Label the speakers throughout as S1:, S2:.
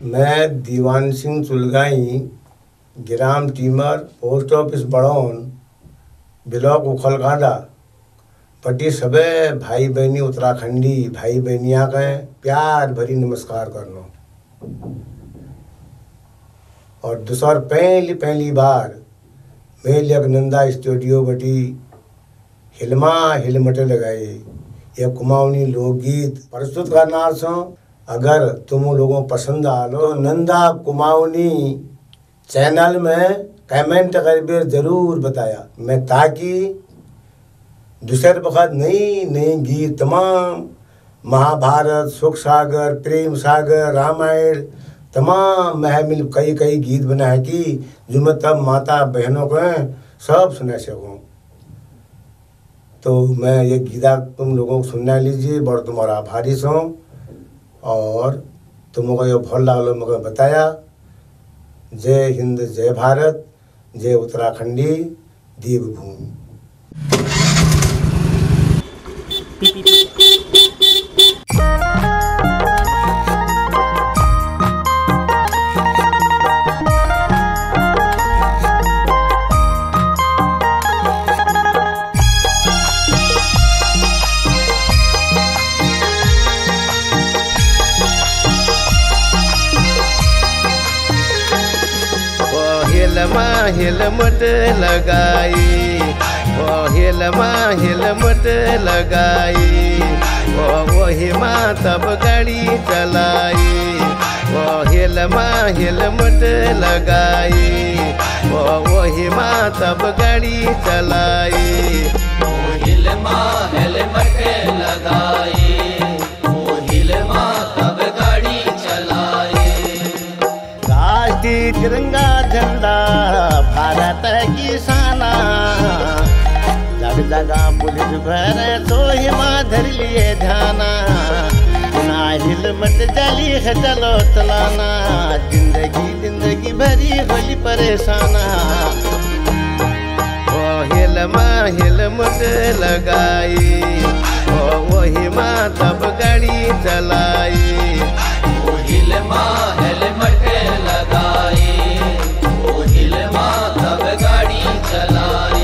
S1: मैं दीवान सिंह चुलगाई, ग्राम Timar, post office Baraun, block Okhalkanda, पट्टी सबे भाई बहनी उत्तराखंडी भाई बहनिया के प्यार भरी नमस्कार करनो। और दूसर पहली बार मैं लखनंदा स्टूडियो बटी हिलमा हिलमटे लगाए यह कुमाऊनी लोकगीत प्रस्तुत करना सो। अगर तुम लोगों पसंद आलो तो नंदा कुमाऊनी चैनल में कमेंट कर जरूर बताया मैं, ताकि दूसरे वक्त नई गीत तमाम महाभारत, सुख सागर, प्रेम सागर, रामायण तमाम महमिल कई गीत बनाए कि जो मैं तब माता बहनों को सब सुना सकूँ। तो मैं ये गीता तुम लोगों को सुनना लीजिए, बड़ तुम्हारा आभारी सो। और तुमको ये भल लागलो मुझे बताया। जय हिंद, जय भारत, जय उत्तराखंडी देवभूमि।
S2: हिलमट लगाई, वो हिलमट लगाई, वही माँ तब गाड़ी चलाई। वो हिलमट लगाई, वही माँ तब गाड़ी चलाई।
S3: वो हिलमा हेलमेट लगाई, वो हिलमा तब गाड़ी चलाई।
S2: राष्ट्रीय तिरंगा झंडा भारत की शाना, जग जगह पुलिस भरे तो हिमा धर लिए ध्याना। ना हिलमट जली है चलो चलाना, जिंदगी भरी होली परेशाना। वो हिलमट लगाई, वही माँ तब गाड़ी चलाई।
S3: वो हिलमा हेलमेट लगाई, वो हिलमा तब गाड़ी चलाई।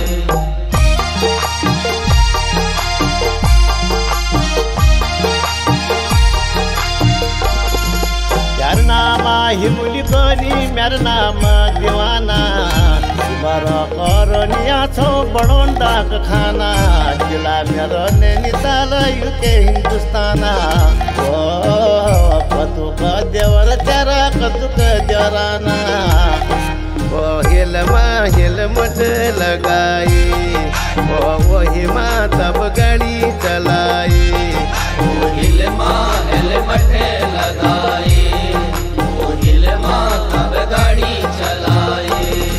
S2: यार नामा हिमुली कोनी मेरा नाम दीवाना, तुम्हारा करनिया छो बड़ों डाक खाना। जिला मेरो नैनीताल यूके हिंदुस्ताना। ओ कतु का देवर तेरा कतु का देवराना। वो हिलमट लगाई, वही माँ तब गाड़ी चलाई।
S3: वो हिलमा हेलमेट लगाई, वो हिलमा तब गाड़ी चलाई।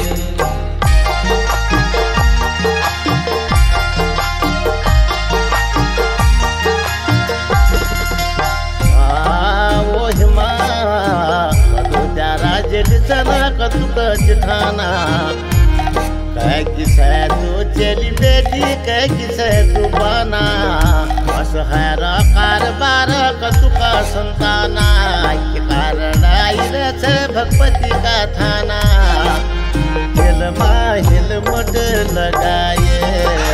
S2: कतुक जिठाना कह किसे तू चली बेटी, कह किसे तू बाना। बस हैरा कारबार कतुका संताना, के कारण आइले से भगवती का थाना। हिलमा हिलमट लगाए,